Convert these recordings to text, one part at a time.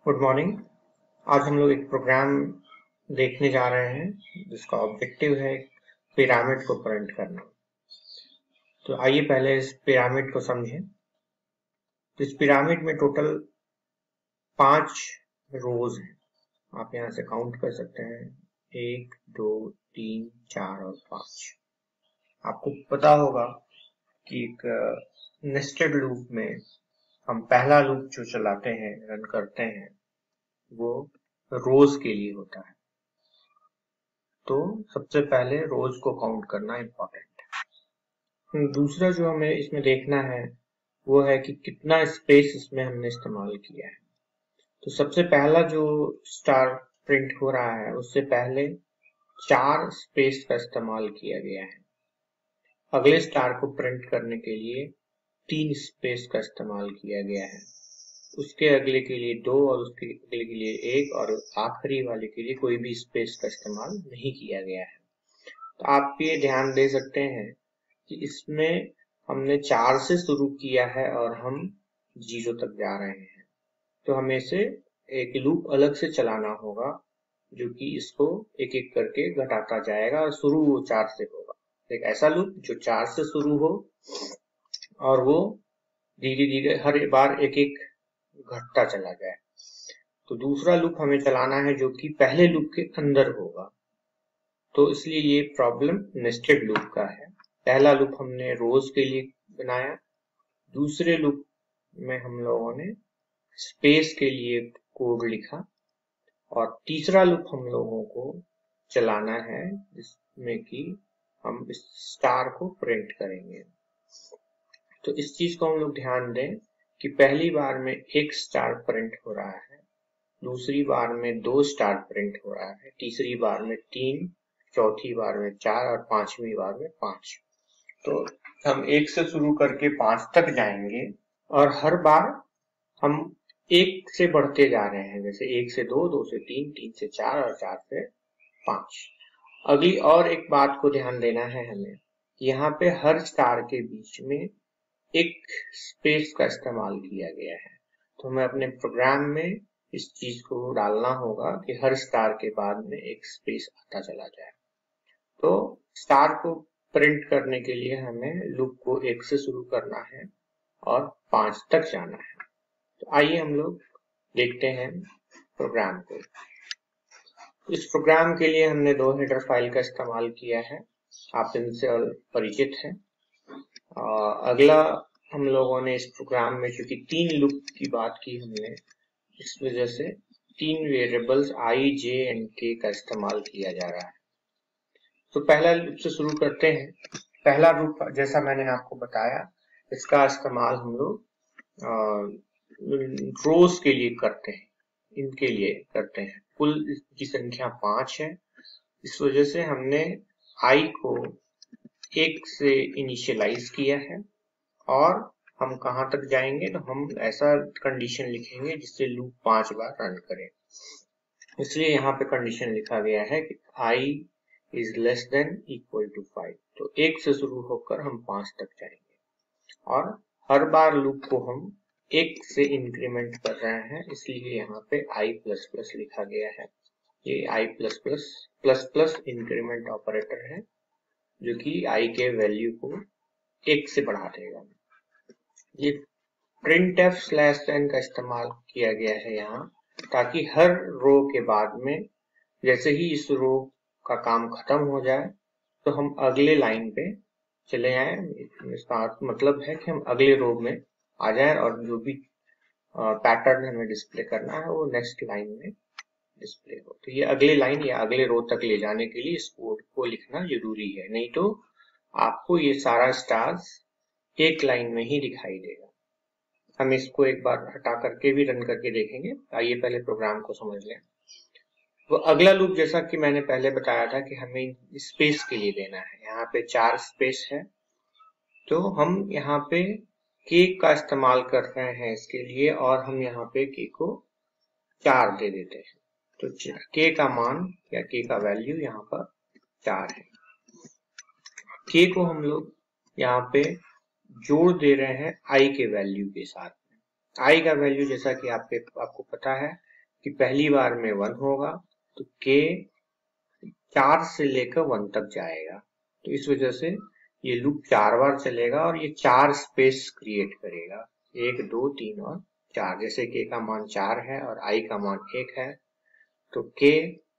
Good morning. आज हम लोग एक प्रोग्राम देखने जा रहे हैं जिसका ऑब्जेक्टिव है पिरामिड को प्रिंट करना। तो आइए पहले इस पिरामिड को समझें। तो इस पिरामिड में टोटल 5 रोज हैं। आप यहाँ से काउंट कर सकते हैं 1, 2, 3, 4 और 5। आपको पता होगा कि एक नेस्टेड लूप में हम पहला लूप जो चलाते हैं, रन करते हैं, वो रोज के लिए होता है। तो सबसे पहले रोज को काउंट करना इम्पोर्टेंट है। दूसरा जो हमें इसमें देखना है वो है कि कितना स्पेस इसमें हमने इस्तेमाल किया है। तो सबसे पहला जो स्टार प्रिंट हो रहा है उससे पहले 4 स्पेस का इस्तेमाल किया गया है। अगले स्टार को प्रिंट करने के लिए 3 स्पेस का इस्तेमाल किया गया है। उसके अगले के लिए 2 और उसके अगले के लिए 1 और आखिरी वाले के लिए कोई भी स्पेस का इस्तेमाल नहीं किया गया है। तो आप ये ध्यान दे सकते हैं कि इसमें हमने 4 से शुरू किया है और हम 0 तक जा रहे हैं। तो हमें से एक लूप अलग से चलाना होगा जो कि इसको एक एक करके घटाता जाएगा और शुरू वो 4 से होगा। एक ऐसा लूप जो 4 से शुरू हो और वो धीरे धीरे हर बार एक एक घटता चला जाए। तो दूसरा लूप हमें चलाना है जो कि पहले लूप के अंदर होगा। तो इसलिए ये प्रॉब्लम नेस्टेड लूप का है। पहला लूप हमने रोज के लिए बनाया, दूसरे लूप में हम लोगों ने स्पेस के लिए कोड लिखा और तीसरा लूप हम लोगों को चलाना है जिसमें कि हम इस स्टार को प्रिंट करेंगे। तो इस चीज को हम लोग ध्यान दें कि पहली बार में 1 स्टार प्रिंट हो रहा है, दूसरी बार में 2 स्टार प्रिंट हो रहा है, तीसरी बार में 3, चौथी बार में 4 और 5वीं बार में 5। तो हम 1 से शुरू करके 5 तक जाएंगे और हर बार हम 1 से बढ़ते जा रहे हैं, जैसे 1 से 2, 2 से 3, 3 से 4 और 4 से 5। अगली और एक बात को ध्यान देना है हमें, यहाँ पे हर स्टार के बीच में एक स्पेस का इस्तेमाल किया गया है। तो हमें अपने प्रोग्राम में इस चीज को डालना होगा कि हर स्टार के बाद में एक स्पेस आता चला जाए। तो स्टार को प्रिंट करने के लिए हमें लूप को 1 से शुरू करना है और 5 तक जाना है। तो आइए हम लोग देखते हैं प्रोग्राम को। इस प्रोग्राम के लिए हमने 2 हेडर फाइल का इस्तेमाल किया है, आप इनसे परिचित हैं। अगला हम लोगों ने इस प्रोग्राम में चूंकि 3 लूप की बात की हमने, इस वजह से 3 variables i, j and k का इस्तेमाल किया जा रहा है। तो पहला लूप से शुरू करते हैं। पहला लूप जैसा मैंने आपको बताया, इसका इस्तेमाल हम लोग रोज के लिए करते हैं, इनके लिए करते हैं। कुल की संख्या 5 है, इस वजह से हमने i को 1 से इनिशियलाइज किया है और हम कहां तक जाएंगे तो हम ऐसा कंडीशन लिखेंगे जिससे लूप 5 बार रन करे। इसलिए यहाँ पे कंडीशन लिखा गया है कि i is less than equal to 5। तो 1 से शुरू होकर हम 5 तक जाएंगे और हर बार लूप को हम 1 से इंक्रीमेंट कर रहे हैं, इसलिए यहाँ पे i++ लिखा गया है। ये i++ इंक्रीमेंट ऑपरेटर है जो कि i के वैल्यू को 1 से बढ़ा देगा। ये printf/n का इस्तेमाल किया गया है यहाँ, ताकि हर रो के बाद में जैसे ही इस रो का काम खत्म हो जाए तो हम अगले लाइन पे चले आए। इसका मतलब है कि हम अगले रो में आ जाए और जो भी पैटर्न हमें डिस्प्ले करना है वो नेक्स्ट लाइन में डिस्प्ले हो। तो ये अगले लाइन या अगले रो तक ले जाने के लिए इस कोड को लिखना जरूरी है, नहीं तो आपको ये सारा स्टार्स एक लाइन में ही दिखाई देगा। हम इसको एक बार हटा करके भी रन करके देखेंगे। आइए पहले प्रोग्राम को समझ लें। तो अगला लूप जैसा कि मैंने पहले बताया था कि हमें स्पेस के लिए देना है, यहाँ पे 4 स्पेस है। तो हम यहाँ पे k का इस्तेमाल कर रहे हैं इसके लिए और हम यहाँ पे k को 4 दे देते हैं। तो k का मान या k का वैल्यू यहाँ पर 4 है। k को हम लोग यहाँ पे जोड़ दे रहे हैं i के वैल्यू के साथ। i का वैल्यू जैसा कि आपको पता है कि पहली बार में 1 होगा तो k 4 से लेकर 1 तक जाएगा। तो इस वजह से ये लूप 4 बार चलेगा और ये 4 स्पेस क्रिएट करेगा, 1 2 3 और 4। जैसे k का मान 4 है और i का मान 1 है तो k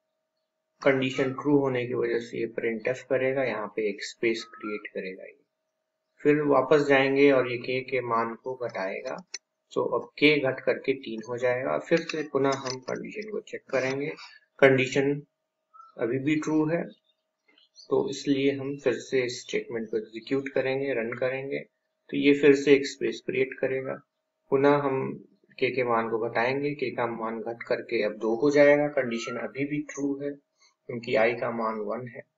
कंडीशन ट्रू होने की वजह से ये प्रिंटफ करेगा, यहाँ पे एक स्पेस क्रिएट करेगा ये। फिर वापस जाएंगे और ये k के मान को घटाएगा, तो अब k घट करके 3 हो जाएगा। फिर से पुनः हम कंडीशन को चेक करेंगे, कंडीशन अभी भी ट्रू है, तो इसलिए हम फिर से इस स्टेटमेंट को एग्जीक्यूट करेंगे, रन करेंगे, तो ये फिर से एक स्पेस क्रिएट करेगा। पुनः हम k के मान को घटाएंगे, k का मान घट करके अब 2 हो जाएगा, कंडीशन अभी भी ट्रू है क्योंकि i का मान 1 है।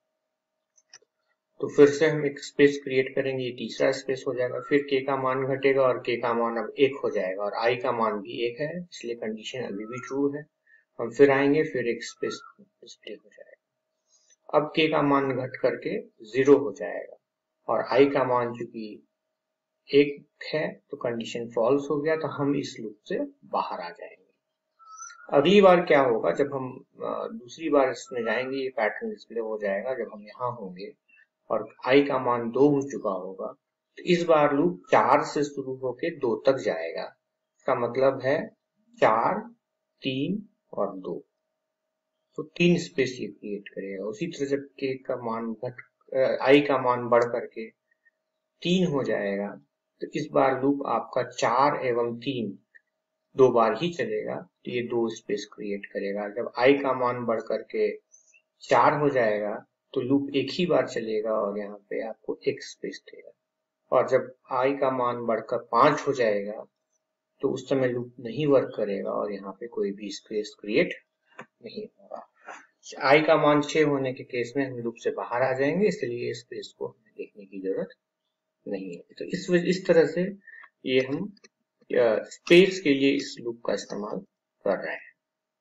तो फिर से हम एक स्पेस क्रिएट करेंगे, ये तीसरा स्पेस हो जाएगा। फिर k का मान घटेगा और k का मान अब 1 हो जाएगा और i का मान भी 1 है, इसलिए कंडीशन अभी भी ट्रू है। हम फिर आएंगे, फिर एक स्पेस डिस्प्ले हो जाएगा। अब k का मान घट करके 0 हो जाएगा और i का मान चूंकि 1 है तो कंडीशन फॉल्स हो गया, तो हम इस लूप से बाहर आ जाएंगे। अगली बार क्या होगा, जब हम दूसरी बार इसमें जाएंगे, ये पैटर्न डिस्प्ले हो जाएगा जब हम यहाँ होंगे और i का मान 2 हो चुका होगा, तो इस बार लूप 4 से शुरू होके 2 तक जाएगा। इसका मतलब है 4 3 और 2, तो 3 स्पेस ये क्रिएट करेगा। उसी तरह जब k का मान i का मान बढ़ करके 3 हो जाएगा, तो इस बार लूप आपका 4 एवं 3 2 बार ही चलेगा, तो ये 2 स्पेस क्रिएट करेगा। जब i का मान बढ़ करके 4 हो जाएगा तो लूप एक ही बार चलेगा और यहाँ पे आपको एक स्पेस देगा। और जब i का मान बढ़कर 5 हो जाएगा तो उस समय लूप नहीं वर्क करेगा और यहाँ पे कोई भी स्पेस क्रिएट नहीं होगा। i का मान 6 होने के केस में हम लूप से बाहर आ जाएंगे, इसलिए स्पेस को हमें देखने की जरूरत नहीं है। तो इस तरह से ये हम स्पेस के लिए इस लूप का इस्तेमाल कर रहे हैं।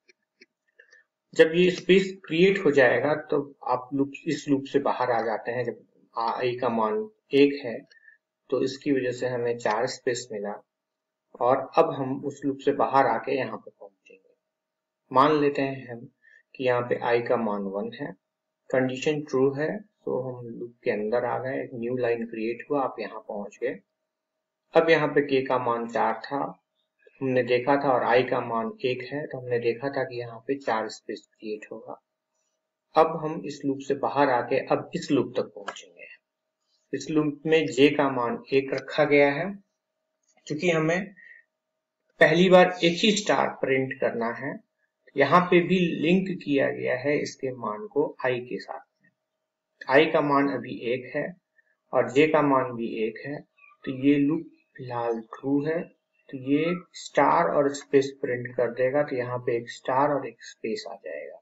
जब ये स्पेस क्रिएट हो जाएगा तो आप इस लूप से बाहर आ जाते हैं। जब i का मान 1 है तो इसकी वजह से हमें 4 स्पेस मिला और अब हम उस लूप से बाहर आके यहाँ पे पहुंचेंगे। मान लेते हैं हम कि यहाँ पे i का मान 1 है, कंडीशन ट्रू है, तो हम लूप के अंदर आ गए, एक न्यू लाइन क्रिएट हुआ, आप यहाँ पहुंच गए। अब यहाँ पे k का मान 4 था, हमने देखा था, और i का मान 1 है, तो हमने देखा था कि यहाँ पे 4 स्पेस क्रिएट होगा। अब हम इस लूप से बाहर आके अब इस लूप तक पहुंचेंगे। इस लूप में j का मान 1 रखा गया है, क्योंकि हमें पहली बार एक ही स्टार प्रिंट करना है। यहाँ पे भी लिंक किया गया है इसके मान को i के साथ में। i का मान अभी 1 है और j का मान भी 1 है, तो ये लूप फिलहाल ट्रू है, तो ये स्टार और स्पेस प्रिंट कर देगा, तो यहाँ पे एक स्टार और एक स्पेस आ जाएगा।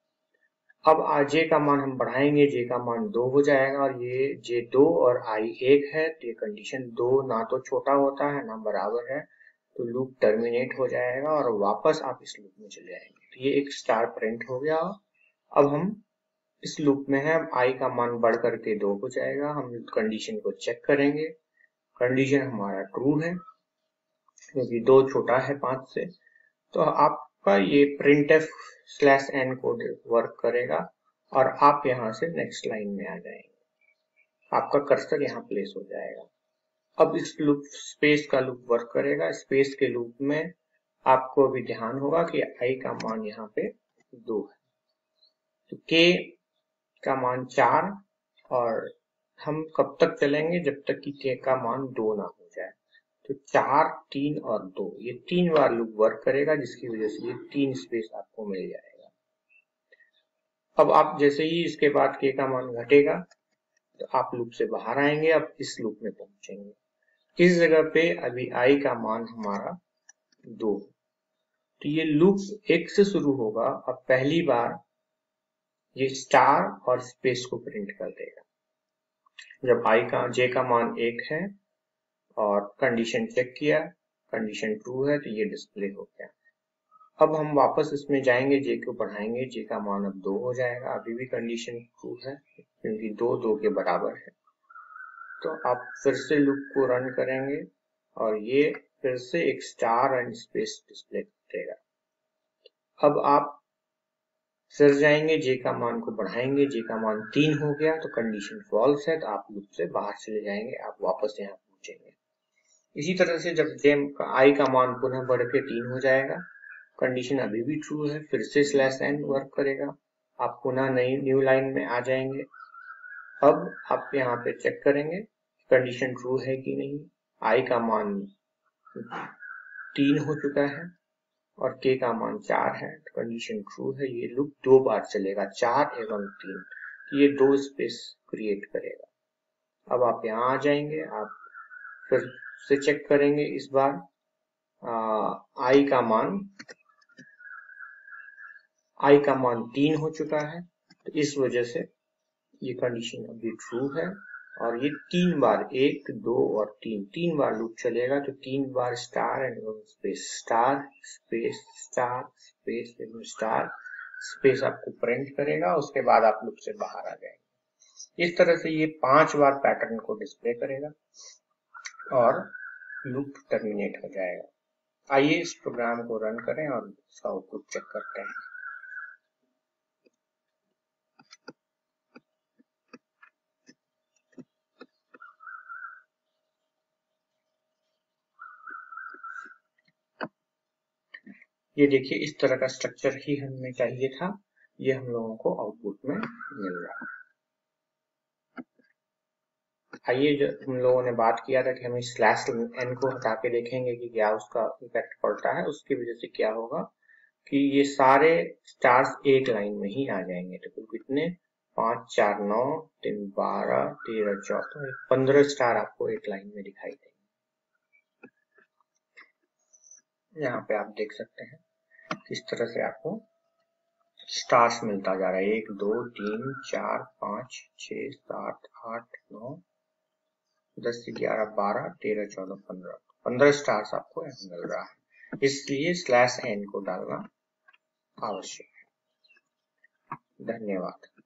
अब j का मान हम बढ़ाएंगे, j का मान 2 हो जाएगा और ये j 2 और i 1 है, तो ये कंडीशन 2 ना तो छोटा होता है ना बराबर है, तो लूप टर्मिनेट हो जाएगा और वापस आप इस लूप में चले जाएंगे। तो ये एक स्टार प्रिंट हो गया। अब हम इस लूप में है, i का मान बढ़ करके 2 हो जाएगा। हम कंडीशन को चेक करेंगे, कंडीशन हमारा ट्रू है क्योंकि 2 छोटा है 5 से। तो आपका ये printf/n कोड वर्क करेगा और आप यहाँ से नेक्स्ट लाइन में आ जाएंगे, आपका कर्सर यहाँ प्लेस हो जाएगा। अब इस लूप स्पेस का लूप वर्क करेगा। स्पेस के लूप में आपको अभी ध्यान होगा कि i का मान यहाँ पे 2 है, तो k का मान 4, और हम कब तक चलेंगे, जब तक कि k का मान 2 ना हो जाए। तो 4 3 और 2, ये 3 बार लूप वर्क करेगा, जिसकी वजह से ये 3 स्पेस आपको मिल जाएगा। अब आप जैसे ही इसके बाद k का मान घटेगा तो आप लूप से बाहर आएंगे, अब इस लूप में पहुंचेंगे। इस जगह पे अभी i का मान हमारा 2, तो ये लूप 1 से शुरू होगा और पहली बार ये स्टार और स्पेस को प्रिंट कर देगा। जब j का मान 1 है और कंडीशन चेक किया, कंडीशन ट्रू है, तो ये डिस्प्ले हो गया। अब हम वापस इसमें जाएंगे, j को बढ़ाएंगे, j का मान अब 2 हो जाएगा। अभी भी कंडीशन ट्रू है क्योंकि 2 2 के बराबर है। तो आप फिर से लूप को रन करेंगे और ये फिर से एक स्टार एंड स्पेस डिस्प्ले करेगा। अब आप फिर जाएंगे, जे का मान को बढ़ाएंगे, जे का मान 3 हो गया तो कंडीशन फॉल्स है, तो आप लूप से बाहर चले जाएंगे, आप वापस यहाँ पहुंचेंगे। इसी तरह से जब जे का आई का मान पुनः बढ़ के 3 हो जाएगा, कंडीशन अभी भी ट्रू है, फिर से /n वर्क करेगा, आप पुनः नई न्यू लाइन में आ जाएंगे। अब आप यहाँ पे चेक करेंगे कंडीशन ट्रू है कि नहीं। आई का मान 3 हो चुका है और k का मान 4 है, तो कंडीशन ट्रू है। ये लूप 2 बार चलेगा, 4 एवं 3, ये 2 स्पेस क्रिएट करेगा। अब आप यहाँ आ जाएंगे, आप फिर से चेक करेंगे, इस बार आई का मान 3 हो चुका है, तो इस वजह से ये कंडीशन अभी ट्रू है और ये 3 बार 1 2 और 3 बार लूप चलेगा, तो 3 बार star and space star space star space star space आपको प्रिंट करेगा। उसके बाद आप लूप से बाहर आ जाएंगे। इस तरह से ये 5 बार पैटर्न को डिस्प्ले करेगा और लूप टर्मिनेट हो जाएगा। आइए इस प्रोग्राम को रन करें और इसका आउटपुट चेक करते हैं। ये देखिए, इस तरह का स्ट्रक्चर ही हमें चाहिए था, ये हम लोगों को आउटपुट में मिल रहा है। आइए, जो हम लोगों ने बात किया था कि हमें /n को हटा के देखेंगे कि क्या उसका इफेक्ट पड़ता है। उसकी वजह से क्या होगा कि ये सारे स्टार्स एक लाइन में ही आ जाएंगे। तो कुल कितने, 5 4 9 3 12 13 14 15 स्टार आपको एक लाइन में दिखाई देंगे। यहाँ पे आप देख सकते हैं किस तरह से आपको स्टार्स मिलता जा रहा है। 1 2 3 4 5 6 7 8 9 10 11 12 13 14 15 स्टार्स आपको मिल रहा है। इसलिए /n को डालना आवश्यक है। धन्यवाद।